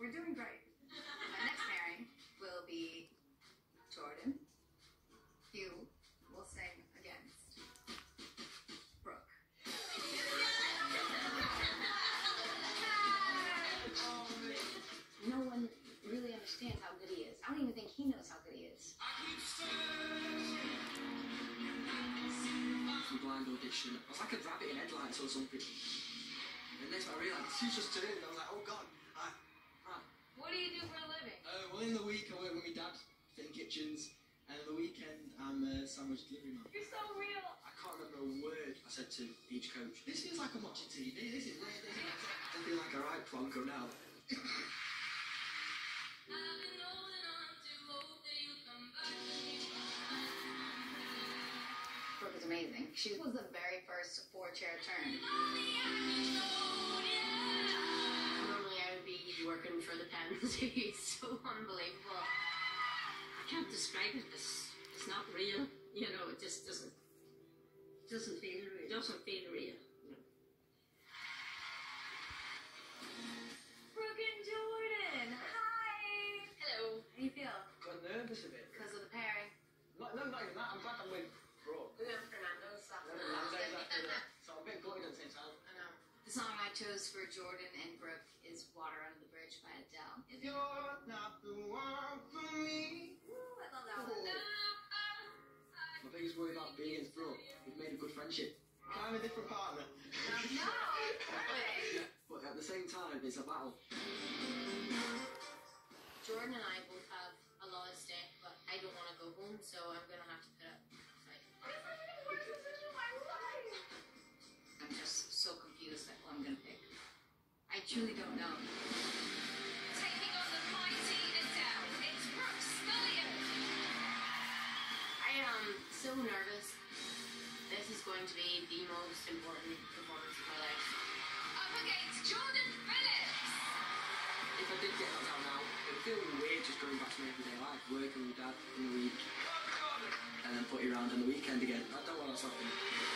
We're doing great. My next pairing will be Jordan. You will sing against Brooke. No one really understands how good he is. I don't even think he knows how good he is. Blind audition. I was like a rabbit in headlights or something. And then I realised she's just turned and I was like, oh god. What do you do for a living? Well, in the week I work with my dad, fitting kitchens, and on the weekend I'm a sandwich delivery man. You're so real. I can't remember a word I said to each coach. This feels like I'm watching TV. This is weird. I feel like a right plonker now. Brooke is amazing. She was the very first four-chair turn. Normally I would be working for the Pens. It's so unbelievable. I can't describe it. It's not real. You know, it just doesn't feel real. Doesn't feel real. No. Brooke and Jordan, hi. Hello. How do you feel? Got nervous a bit. Because of the pairing. No, not even that. I'm glad I'm with Brooke. We're going Fernando's stuff. So I'm a bit gutted at the same time. I know. The song I chose for Jordan and Brooke is Water Under the Bridge by Adele. You're not the one for me. Ooh, I love that one. My biggest worry about being against Brooke, we've made a good friendship. I'm a different partner. No way. But at the same time, it's a battle. Jordan and I both have a lot at stake, but I don't want to go home, so I'm going to have to put up a fight. I'm just so confused at who I'm going to pick. I truly don't know. Taking on the mighty Adele, it's Brooke Scullion. I am so nervous. This is going to be the most important performance of my life. Up against Jordan Phillips. If I did get knocked out now, it would feel weird just going back to my everyday life, working with Dad in the week, and then putting around on the weekend again. I don't want that to happen.